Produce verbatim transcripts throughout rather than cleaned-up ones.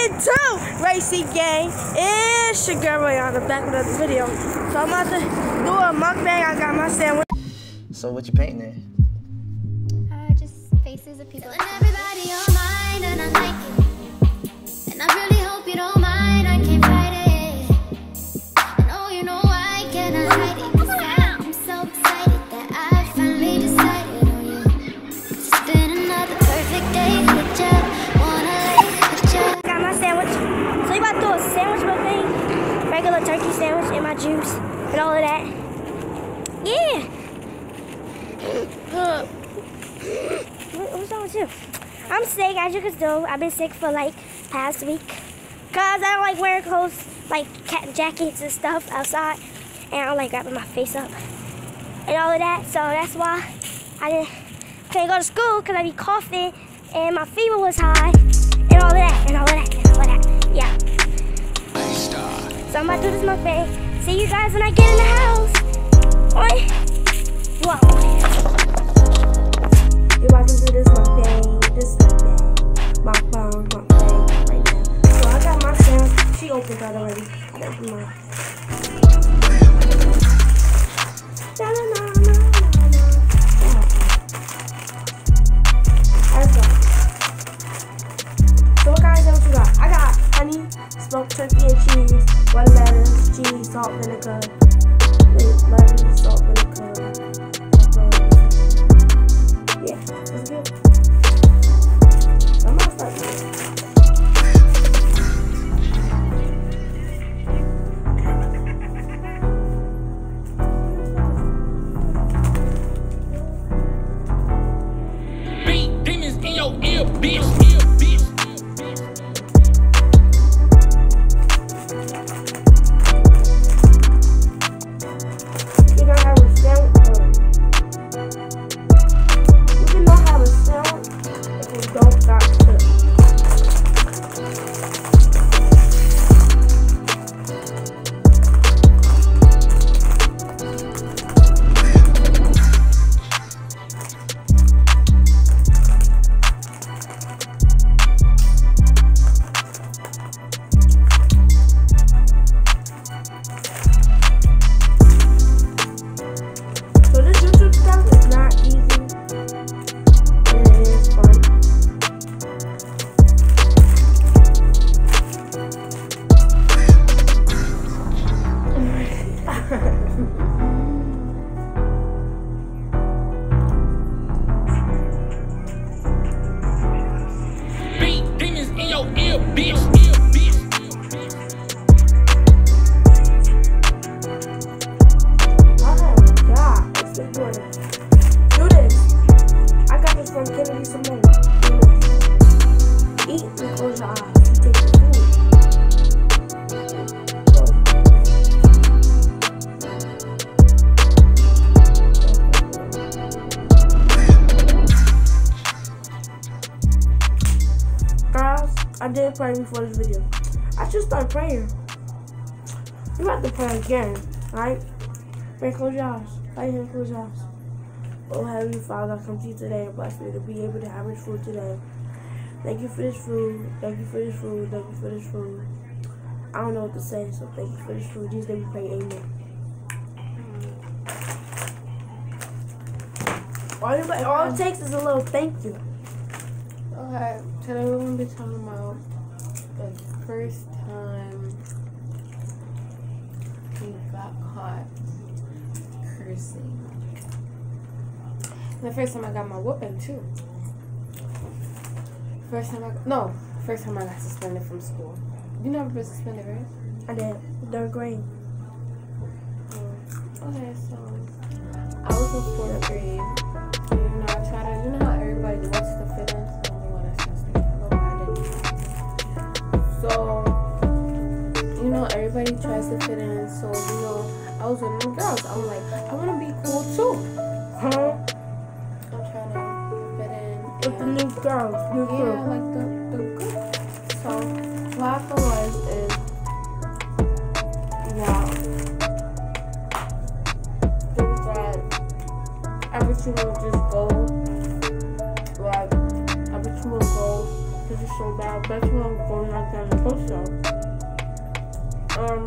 into Racing Gang. It's your girl Rihanna back with another video. So I'm about to do a mukbang. I got my sandwich. So what you painting there? Uh, just faces of people. And everybody on mine, and I like it. And I really hope you don't mind. I can't fight it. I know you know I cannot hide it. 'Cause I'm so excited that I finally decided on you. It's been another perfect day with you. Wanna lay with you. Got my sandwich. So you about to do a sandwich mukbang? Regular turkey sandwich and my juice and all of that. Yeah. What, what's wrong with you? I'm sick, as you can tell. I've been sick for like past week. Cause I don't like wearing clothes like cat jackets and stuff outside. And I don't like wrapping my face up and all of that. So that's why I didn't couldn't go to school because I be coughing and my fever was high and all of that and all of that and all of that. Yeah. So I'm about to do this mukbang. See you guys when I get in the house. Oi. Whoa. You're about to do this mukbang, this mukbang, mukbang, mukbang right now. So I got my sandwich. She opened that already. I got mine. Na na na na na na. That's all. So what kind of sandwich you got? I got honey, smoked turkey and cheese, white lettuce, cheese, salt, vinegar, lettuce, salt, vinegar. Yeah, it's good. I'm gonna start doing it. Beat demons in your ear, bitch. Ear, bitch. You don't have a sandwich. You cannot have a sandwich if you don't got cook. So this YouTube stuff is not easy, and it is fun. Beat demons in your ear, bitch. Ear, bitch. Oh my God, it's been good. Do this. I got this from Kennedy Simone. Do this. Eat and close your eyes. You take the food. Go. Girls, I did pray before this video. I should start praying. You have to pray again, right? Pray, close your eyes. Right here, close your eyes. Oh, Heavenly Father, I come to you today and bless me to be able to have this food today. Thank you for this food. Thank you for this food. Thank you for this food. I don't know what to say, so thank you for this food. Jesus, name we pray, amen. All, anybody, all it takes is a little thank you. Okay, today we're going to be talking about the first time we got caught cursing. And the first time I got my whooping too. First time I got, no, first time I got suspended from school. You never been suspended, right? I did. Third grade. Oh, okay, so I was in fourth grade. And, you know, I try to, you know how everybody wants to fit in? So, you know, everybody tries to fit in. So, you know, I was with them girls. I'm like, I want to be cool too. Huh? I'm trying to fit in. With the new girls. New Yeah, girls. like the, the good. So, what happened was, is, wow. It was that every single just go, like, every single go to the so bad. Bet you won't go knock down the bookshelf. Um,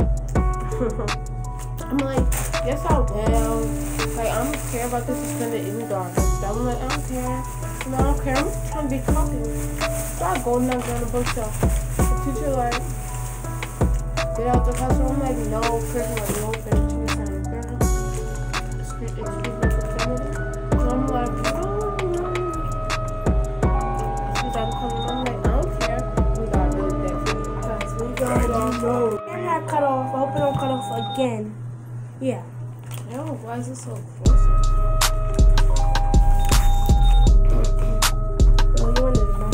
I'm like, yes I will. Like, I don't care about the suspended even though I can. I'm like, I don't care. No, I don't care. I'm trying to be cocky. So I go knock down the bookshelf. The teacher like, get out the classroom. I'm like, no, curtain like, no, finish. She was saying, girl, excuse me, proximity. So I'm like, no, no. She's like, coming. I'm like, I don't care. We gotta do that because we gotta go. And I cut off. I hope it don't cut off again. Yeah. Yo, why is it so close? So you wanted to know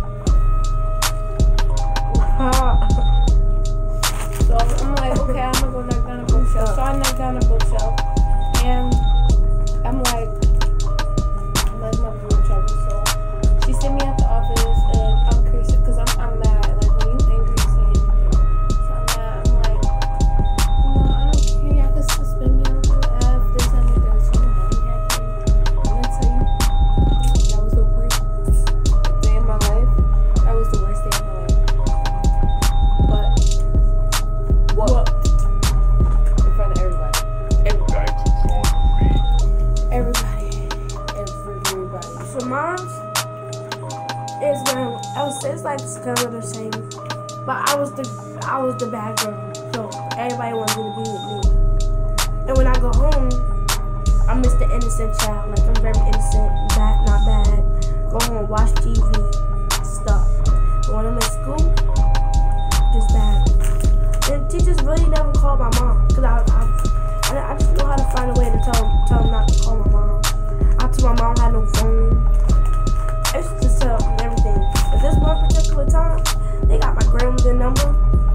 So I'm like, okay, I'm gonna go knock down a bookshelf. So I knock down a bookshelf, and I'm like, I'm like my room trouble. So she sent me at the office, and I'm curious because I'm I'm mad. Like when you angry, you say anything. So I'm mad. I'm like, you know, I don't care. Y'all can suspend me on the F. This and that. There's so much money happening. I'm gonna tell you, that was the worst day in my life. That was the worst day in my life. But what? What? In front of everybody. Everybody. Everybody. Everybody. So mom's is when I was it's like kind of the same, but I was the I was the bad girl, so everybody wanted to be with me. And when I go home, I miss the innocent child. Like I'm very innocent, bad, not bad. Go home, watch T V, stuff. But when I'm in school, just bad. And teachers really never call my mom, cause I I, I just know how to find a way to tell tell them not to call my mom. I told my mom had no phone. I used to just tell them everything. But this one particular time, they got my grandmother's number,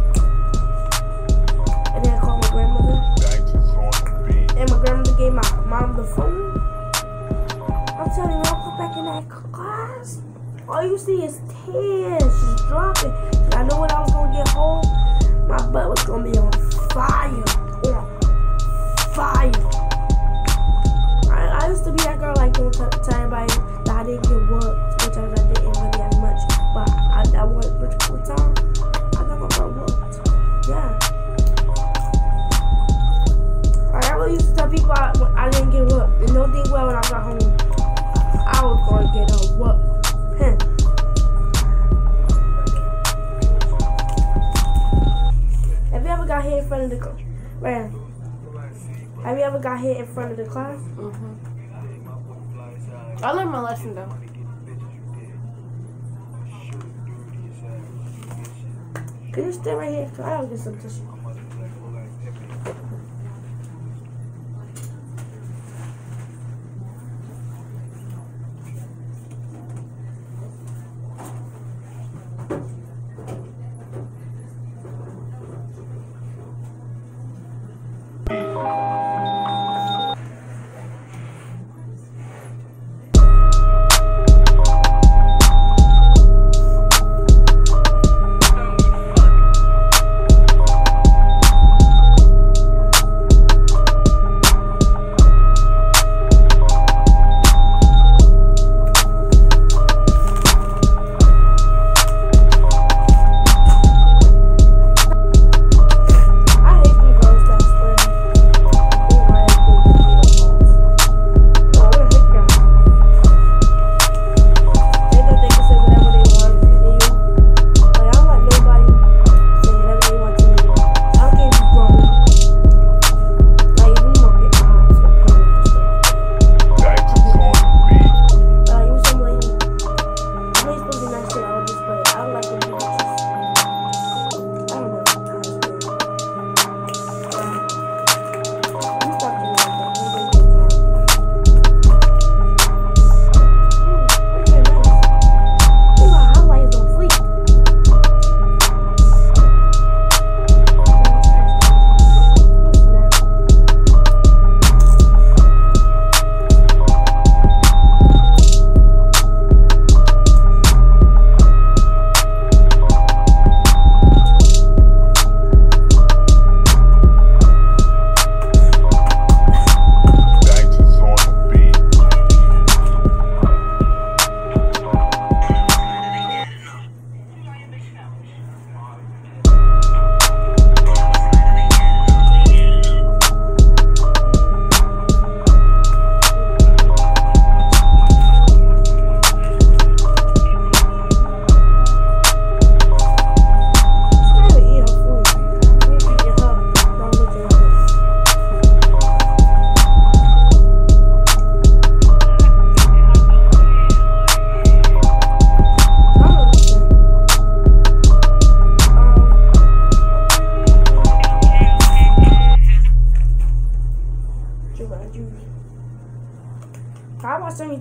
and then I called my grandmother. And my grandmother gave my mom the phone. I'm telling you, I go back in that class, all you see is tears just dropping. And I know when I was gonna get home, my butt was gonna be on fire, on fire. I, I used to be that girl like don't tell, tell everybody that I didn't get whooped, which I didn't really have much, but I that one particular time, I got my butt whooped. Yeah. Like, I really used to tell people I, I didn't get whooped, and no thing well when I got home, I was gonna get a whoop. Huh. Have you ever got hit in front of the class? Where? Have you ever got hit in front of the class? Mm-hmm. I learned my lesson though. Can you stay right here? Cause I gotta get some tissue.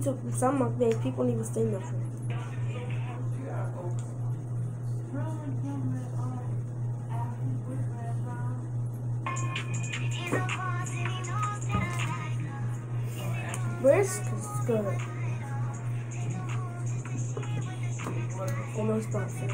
YouTube, some mukbangs, people don't even say nothing. Where's good? And no sponsor.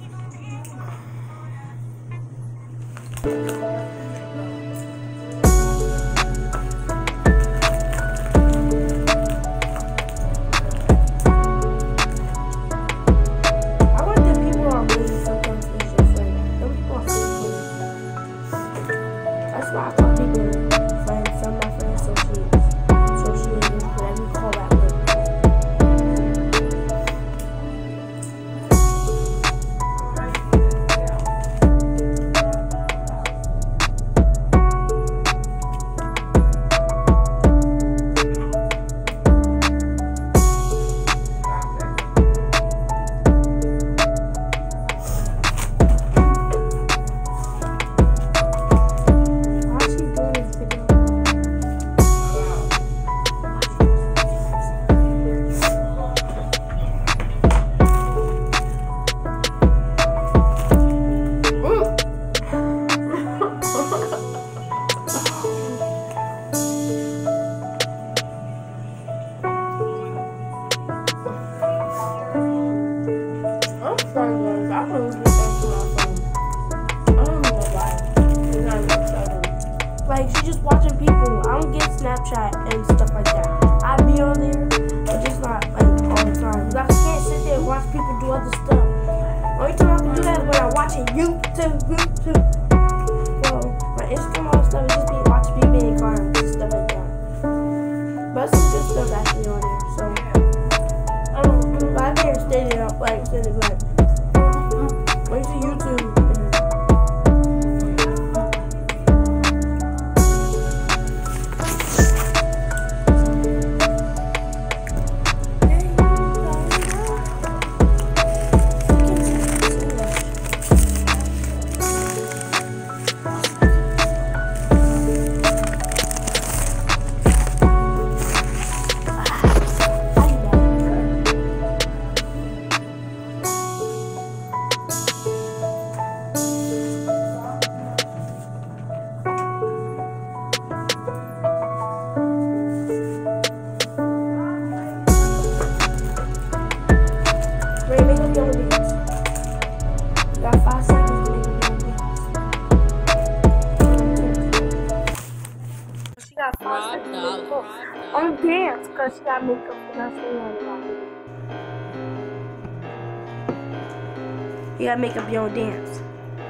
Like, she just watching people. I don't get Snapchat and stuff like that. I be on there, but just not like all the time. Cause I can't sit there and watch people do other stuff. Only time I can do that is when I'm watching YouTube, YouTube. Well, my Instagram all stuff is just me watching people in clowns and stuff like that. But some good stuff actually on there. So I don't. I can't stay there like sitting like. Wait till YouTube. On dance, because she got makeup and I say on it. You gotta make up your own dance.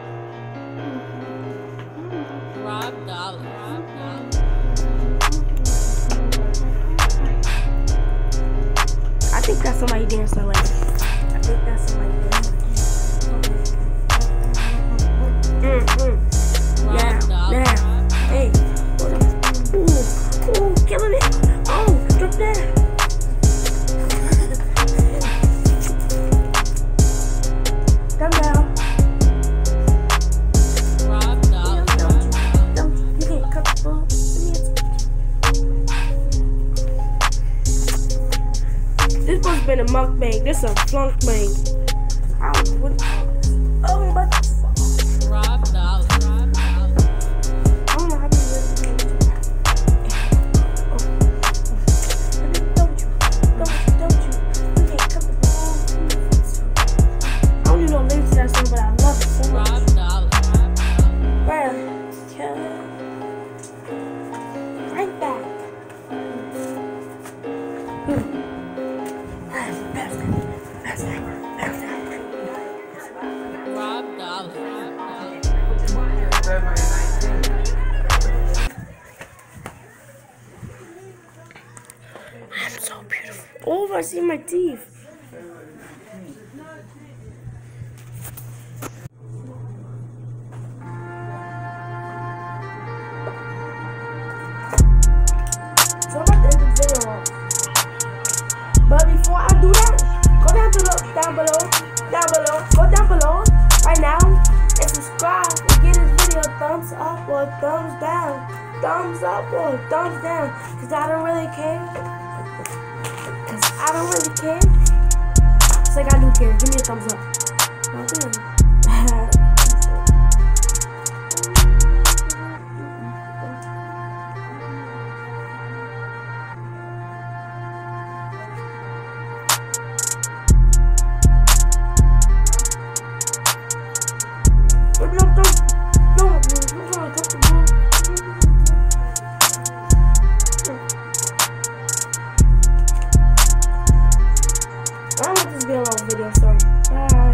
Rob Dollar. I think that's somebody dancing like that. I think that's somebody dancing like that. Mm-hmm. Now, now, hey, hold on. Ooh, ooh, killing it. Oh, drop that. Come down. Rob Dollar. Don't you, don't you, you can't cut the ball. This supposed to have been a mukbang. This is a flunk bang. I don't know what. Oh, but. Rob Dollar. Rob Dollar. I don't know how to do this. Oh. Don't you, don't you, don't you. You can't cut the ball. I don't even know the lyrics to that song, but I love it so much. Rob Dollar. Right. Right back. Hmm. Rob Dollar. I'm so beautiful. Oh, I see my teeth. So I'm about to end the video off. But before I do that, go down below, down below, down below, go down below right now and subscribe and give this video a thumbs up or a thumbs down. Thumbs up or a thumbs down. Cause I don't really care. I don't really care. It's like I do care. Give me a thumbs up. Okay. I don't want this to be a long video, so bye.